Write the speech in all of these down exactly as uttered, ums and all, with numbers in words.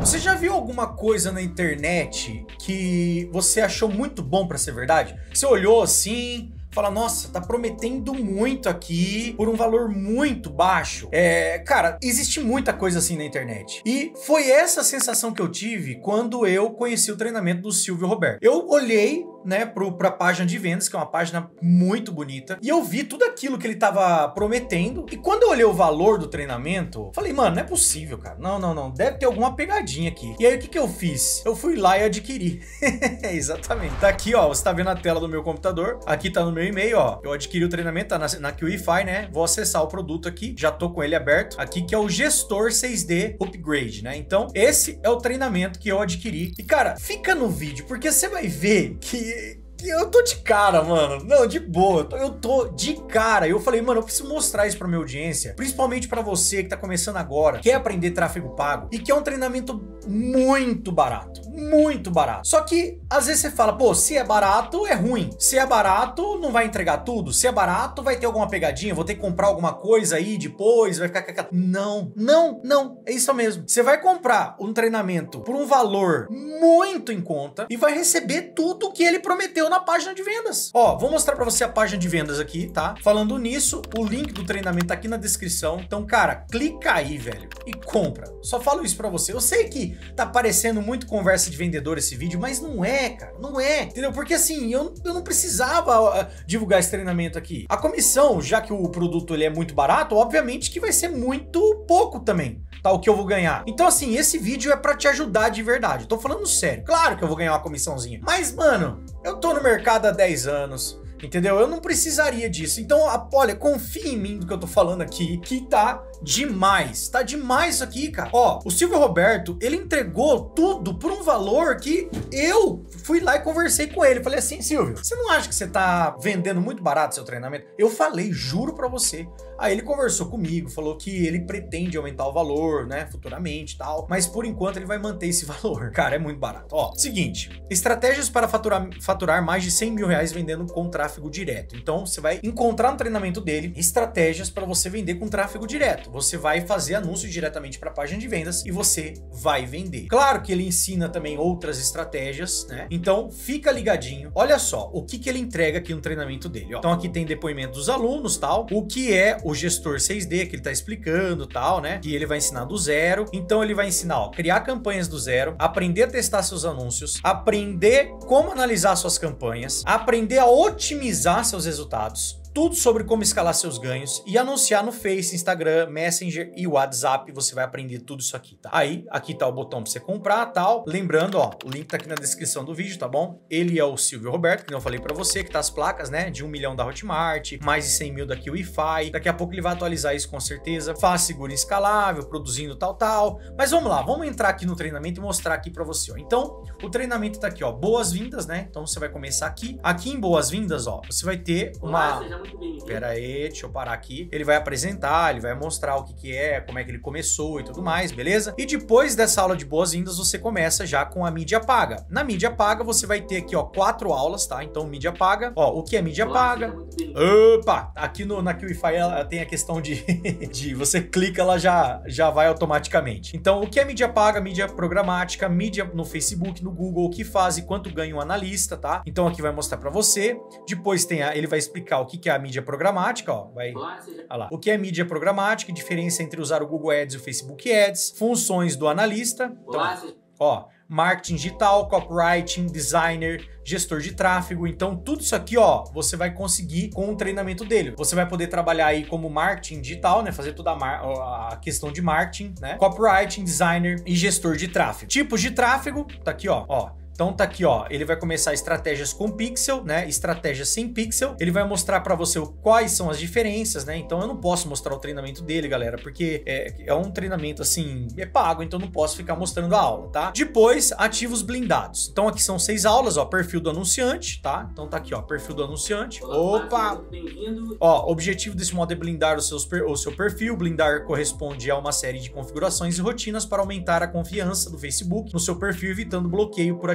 Você já viu alguma coisa na internet que você achou muito bom pra ser verdade? Você olhou assim, fala, nossa, tá prometendo muito aqui por um valor muito baixo. É, cara, existe muita coisa assim na internet. E foi essa sensação que eu tive quando eu conheci o treinamento do Silvio Roberto. Eu olhei, né, pro, pra página de vendas, que é uma página muito bonita, e eu vi tudo aquilo que ele tava prometendo. E quando eu olhei o valor do treinamento, falei, mano, não é possível, cara. Não, não, não. Deve ter alguma pegadinha aqui. E aí, o que que eu fiz? Eu fui lá e adquiri. Exatamente. Tá aqui, ó. Você tá vendo a tela do meu computador. Aqui tá no meu e-mail, ó. Eu adquiri o treinamento, tá na, na QIFI, né? Vou acessar o produto aqui. Já tô com ele aberto. Aqui, que é o Gestor seis D Upgrade, né? Então, esse é o treinamento que eu adquiri. E, cara, fica no vídeo, porque você vai ver que eu tô de cara, mano. Não, de boa. Eu tô, eu tô de cara. Eu falei, mano, eu preciso mostrar isso pra minha audiência. Principalmente pra você que tá começando agora, quer aprender tráfego pago e que é um treinamento muito barato. Muito barato. Só que, às vezes você fala, pô, se é barato, é ruim. Se é barato, não vai entregar tudo. Se é barato, vai ter alguma pegadinha. Vou ter que comprar alguma coisa aí depois. Vai ficar... Não, não, não. É isso mesmo. Você vai comprar um treinamento por um valor muito em conta e vai receber tudo que ele prometeu na página de vendas. Ó, vou mostrar pra você a página de vendas aqui, tá? Falando nisso, o link do treinamento tá aqui na descrição. Então, cara, clica aí, velho, e compra. Só falo isso pra você. Eu sei que tá parecendo muito conversa de vendedor esse vídeo, mas não é, cara. Não é, entendeu? Porque assim, eu, eu não precisava uh, divulgar esse treinamento aqui. A comissão, já que o produto ele é muito barato, obviamente que vai ser muito pouco também, tá? O que eu vou ganhar. Então, assim, esse vídeo é pra te ajudar de verdade. Eu tô falando sério. Claro que eu vou ganhar uma comissãozinha. Mas, mano, eu tô no mercado há dez anos, entendeu? Eu não precisaria disso. Então, olha, confia em mim do que eu tô falando aqui, que tá demais. Tá demais isso aqui, cara. Ó, o Silvio Roberto, ele entregou tudo por um valor que eu fui lá e conversei com ele. Falei assim, Silvio, você não acha que você tá vendendo muito barato seu treinamento? Eu falei, juro pra você. Aí ele conversou comigo, falou que ele pretende aumentar o valor, né, futuramente e tal, mas por enquanto ele vai manter esse valor. Cara, é muito barato. Ó, seguinte, estratégias para faturar, faturar mais de cem mil reais vendendo com tráfego direto. Então, você vai encontrar no treinamento dele estratégias para você vender com tráfego direto. Você vai fazer anúncio diretamente para a página de vendas e você vai vender. Claro que ele ensina também outras estratégias, né? Então, fica ligadinho. Olha só o que que ele entrega aqui no treinamento dele, ó. Então, aqui tem depoimento dos alunos, tal, o que é o gestor seis D que ele tá explicando, tal, né? Que ele vai ensinar do zero. Então ele vai ensinar, ó, criar campanhas do zero, aprender a testar seus anúncios, aprender como analisar suas campanhas, aprender a otimizar seus resultados, tudo sobre como escalar seus ganhos e anunciar no Face, Instagram, Messenger e WhatsApp. Você vai aprender tudo isso aqui, tá? Aí, aqui tá o botão pra você comprar, tal. Lembrando, ó, o link tá aqui na descrição do vídeo, tá bom? Ele é o Silvio Roberto, que eu falei pra você, que tá as placas, né? De um milhão da Hotmart, mais de cem mil da QIFI. Daqui a pouco ele vai atualizar isso com certeza. Fácil, seguro e escalável, produzindo tal, tal. Mas vamos lá, vamos entrar aqui no treinamento e mostrar aqui pra você, ó. Então, o treinamento tá aqui, ó, boas-vindas, né? Então, você vai começar aqui. Aqui em boas-vindas, ó, você vai ter uma... Olá, Pera aí, deixa eu parar aqui. Ele vai apresentar, ele vai mostrar o que que é, como é que ele começou e tudo mais, beleza? E depois dessa aula de boas-vindas, você começa já com a mídia paga. Na mídia paga, você vai ter aqui, ó, quatro aulas, tá? Então, mídia paga. Ó, o que é mídia Olá, paga? Opa! Aqui no, na QIFI, ela tem a questão de, de você clica, ela já, já vai automaticamente. Então, o que é mídia paga? Mídia programática, mídia no Facebook, no Google, o que faz e quanto ganha um analista, tá? Então, aqui vai mostrar pra você. Depois tem a, ele vai explicar o que que é a mídia programática, ó, vai, olha lá. O que é mídia programática, diferença entre usar o Google Ads e o Facebook Ads, funções do analista, então, ó, marketing digital, copywriting, designer, gestor de tráfego. Então, tudo isso aqui, ó, você vai conseguir com o treinamento dele. Você vai poder trabalhar aí como marketing digital, né? Fazer toda a, a questão de marketing, né? Copywriting, designer e gestor de tráfego. Tipos de tráfego, tá aqui, ó, ó. Então tá aqui, ó, ele vai começar estratégias com pixel, né, estratégias sem pixel, ele vai mostrar pra você quais são as diferenças, né, então eu não posso mostrar o treinamento dele, galera, porque é, é um treinamento, assim, é pago, então não posso ficar mostrando a aula, tá? Depois, ativos blindados. Então aqui são seis aulas, ó, perfil do anunciante, tá? Então tá aqui, ó, perfil do anunciante. Olá, opa! Bem-vindo. Ó, objetivo desse modo é blindar os seus per, o seu perfil, blindar corresponde a uma série de configurações e rotinas para aumentar a confiança do Facebook no seu perfil, evitando bloqueio por atividade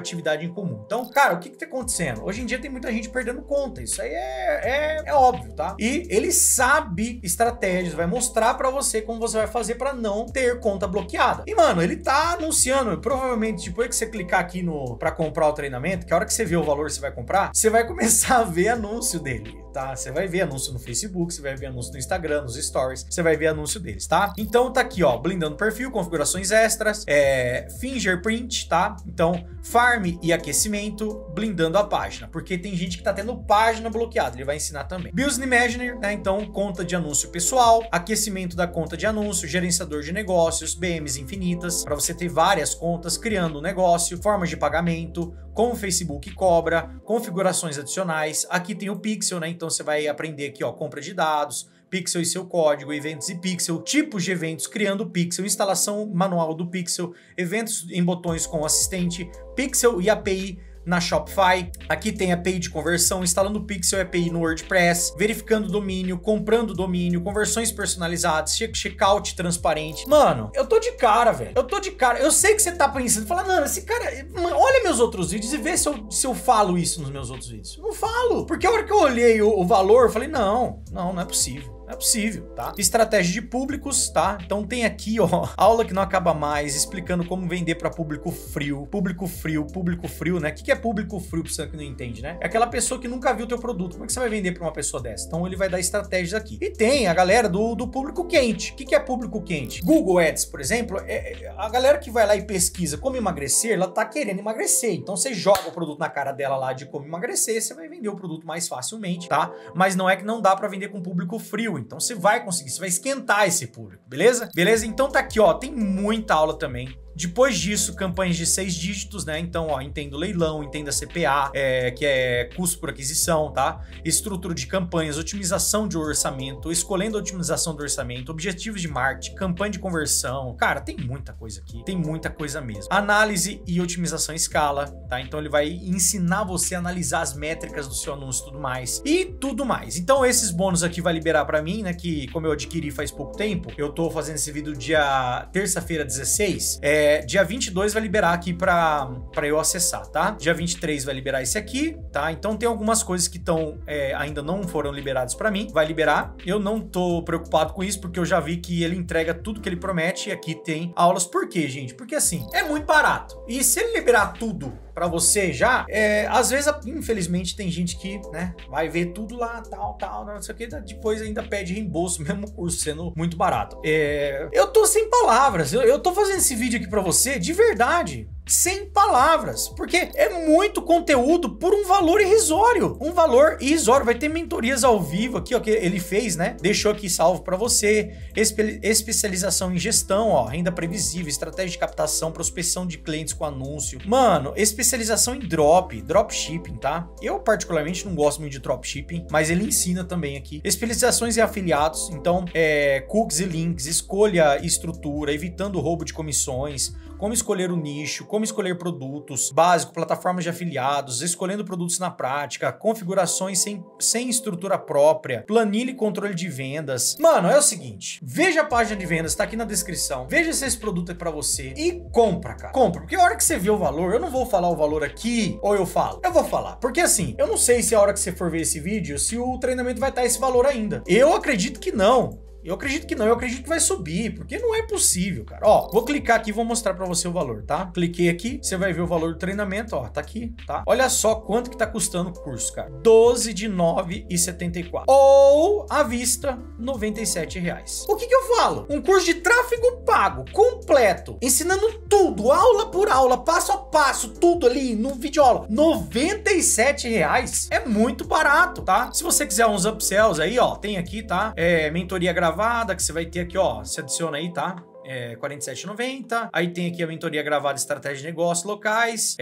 atividade em comum. Então, cara, o que que tá acontecendo? Hoje em dia tem muita gente perdendo conta, isso aí é, é, é óbvio, tá? E ele sabe estratégias, vai mostrar pra você como você vai fazer pra não ter conta bloqueada. E, mano, ele tá anunciando, provavelmente depois que você clicar aqui no pra comprar o treinamento, que a hora que você vê o valor que você vai comprar, você vai começar a ver anúncio dele, tá? Você vai ver anúncio no Facebook, você vai ver anúncio no Instagram, nos stories, você vai ver anúncio deles, tá? Então tá aqui, ó, blindando perfil, configurações extras, é, fingerprint, tá? Então, farm e aquecimento, blindando a página, porque tem gente que tá tendo página bloqueada, ele vai ensinar também. Business Manager, né? Então, conta de anúncio pessoal, aquecimento da conta de anúncio, gerenciador de negócios, B Ms infinitas, para você ter várias contas, criando um negócio, formas de pagamento, como o Facebook cobra, configurações adicionais. Aqui tem o Pixel, né? Então você vai aprender aqui, ó, compra de dados, Pixel e seu código, eventos e Pixel, tipos de eventos criando Pixel, instalação manual do Pixel, eventos em botões com assistente, Pixel e A P I na Shopify. Aqui tem A P I de conversão, instalando Pixel e A P I no WordPress, verificando domínio, comprando domínio, conversões personalizadas, check checkout transparente. Mano, eu tô de cara, velho. Eu tô de cara. Eu sei que você tá pensando, fala, não, esse cara, mano, olha meus outros vídeos e vê se eu, se eu falo isso nos meus outros vídeos. Eu não falo. Porque a hora que eu olhei o, o valor, eu falei, não, não, não é possível. Não é possível, tá? Estratégia de públicos, tá? Então tem aqui, ó, aula que não acaba mais, explicando como vender para público frio, público frio, público frio, né? O que é público frio, pra você que não entende, né? É aquela pessoa que nunca viu o teu produto. Como é que você vai vender para uma pessoa dessa? Então ele vai dar estratégias aqui. E tem a galera do, do público quente. O que é público quente? Google Ads, por exemplo, é, é a galera que vai lá e pesquisa como emagrecer, ela tá querendo emagrecer. Então você joga o produto na cara dela lá de como emagrecer, você vai vender o produto mais facilmente, tá? Mas não é que não dá para vender com público frio. Então você vai conseguir, você vai esquentar esse público, beleza? Beleza? Então tá aqui, ó, tem muita aula também. Depois disso, campanhas de seis dígitos, né? Então, ó, entenda o leilão, entenda C P A, é, que é custo por aquisição, tá? Estrutura de campanhas, otimização de orçamento, escolhendo a otimização do orçamento, objetivos de marketing, campanha de conversão. Cara, tem muita coisa aqui, tem muita coisa mesmo. Análise e otimização em escala, tá? Então, ele vai ensinar você a analisar as métricas do seu anúncio e tudo mais. E tudo mais. Então, esses bônus aqui vai liberar pra mim, né? Que, como eu adquiri faz pouco tempo, eu tô fazendo esse vídeo dia terça-feira, dezesseis, é, É, dia vinte e dois vai liberar aqui pra, pra eu acessar, tá? Dia vinte e três vai liberar esse aqui, tá? Então tem algumas coisas que estão é, ainda não foram liberadas pra mim, vai liberar. Eu não tô preocupado com isso, porque eu já vi que ele entrega tudo que ele promete e aqui tem aulas. Por quê, gente? Porque assim, é muito barato. E se ele liberar tudo pra você já, é, às vezes, infelizmente, tem gente que, né, vai ver tudo lá, tal, tal, não sei o que, depois ainda pede reembolso, mesmo o curso sendo muito barato. É, eu tô sem palavras, eu, eu tô fazendo esse vídeo aqui pra você, de verdade, sem palavras, porque é muito conteúdo por um valor irrisório, um valor irrisório. Vai ter mentorias ao vivo aqui, ó, que ele fez, né, deixou aqui salvo pra você, Espe especialização em gestão, ó, renda previsível, estratégia de captação, prospecção de clientes com anúncio, mano, especialização em drop, dropshipping, tá? Eu particularmente não gosto muito de dropshipping, mas ele ensina também aqui, especializações em afiliados, então, é, cookies e links, escolha e estrutura, evitando o roubo de comissões, como escolher o nicho, como escolher produtos, básico, plataformas de afiliados, escolhendo produtos na prática, configurações sem, sem estrutura própria, planilha e controle de vendas. Mano, é o seguinte, veja a página de vendas, tá aqui na descrição, veja se esse produto é pra você e compra, cara. Compra, porque a hora que você vê o valor, eu não vou falar o valor aqui, ou eu falo, eu vou falar, porque assim, eu não sei se a hora que você for ver esse vídeo, se o treinamento vai estar esse valor ainda. Eu acredito que não. Eu acredito que não, eu acredito que vai subir, porque não é possível, cara. Ó, vou clicar aqui e vou mostrar pra você o valor, tá? Cliquei aqui, você vai ver o valor do treinamento, ó, tá aqui, tá? Olha só quanto que tá custando o curso, cara. doze de nove reais e setenta e quatro centavos. Ou, à vista, noventa e sete reais. O que que eu falo? Um curso de tráfego pago, completo, ensinando tudo, aula por aula, passo a passo, tudo ali, no vídeo aula. noventa e sete reais é muito barato, tá? Se você quiser uns upsells aí, ó, tem aqui, tá? É, mentoria gravada, que você vai ter aqui, ó, se adiciona aí, tá? É, quarenta e sete reais e noventa centavos. Aí tem aqui a mentoria gravada, estratégia de negócios locais.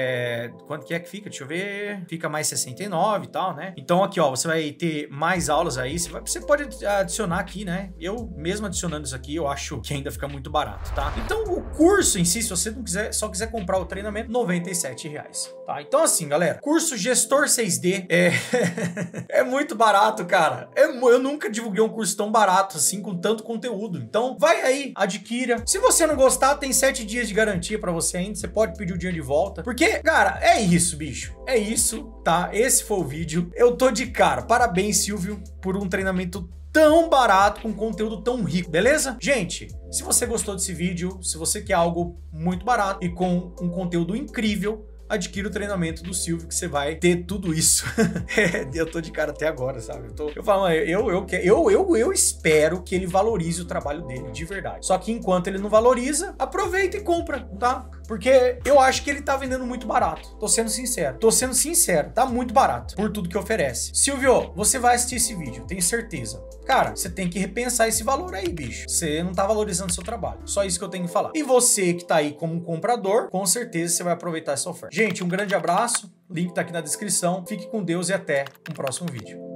É, quanto que é que fica? Deixa eu ver. Fica mais sessenta e nove e tal, né? Então aqui, ó, você vai ter mais aulas aí. Você, vai, você pode adicionar aqui, né? Eu mesmo adicionando isso aqui, eu acho que ainda fica muito barato, tá? Então o curso em si, se você não quiser, só quiser comprar o treinamento, noventa e sete reais. tá? Então assim, galera, curso Gestor seis D é, é muito barato, cara. É, eu nunca divulguei um curso tão barato assim, com tanto conteúdo. Então vai aí, adquira. Se você não gostar, tem sete dias de garantia pra você ainda. Você pode pedir o dinheiro de volta. Porque, cara, é isso, bicho. É isso, tá? Esse foi o vídeo. Eu tô de cara. Parabéns, Silvio, por um treinamento tão barato, com conteúdo tão rico, beleza? Gente, se você gostou desse vídeo, se você quer algo muito barato e com um conteúdo incrível, adquira o treinamento do Silvio, que você vai ter tudo isso. Eu tô de cara até agora, sabe? Eu, tô, eu falo, eu, eu, eu, eu, eu espero que ele valorize o trabalho dele, de verdade. Só que enquanto ele não valoriza, aproveita e compra, tá? Porque eu acho que ele tá vendendo muito barato. Tô sendo sincero. Tô sendo sincero. Tá muito barato por tudo que oferece. Silvio, você vai assistir esse vídeo, tenho certeza. Cara, você tem que repensar esse valor aí, bicho. Você não tá valorizando seu trabalho. Só isso que eu tenho que falar. E você que tá aí como um comprador, com certeza você vai aproveitar essa oferta. Gente, um grande abraço. Link tá aqui na descrição. Fique com Deus e até um próximo vídeo.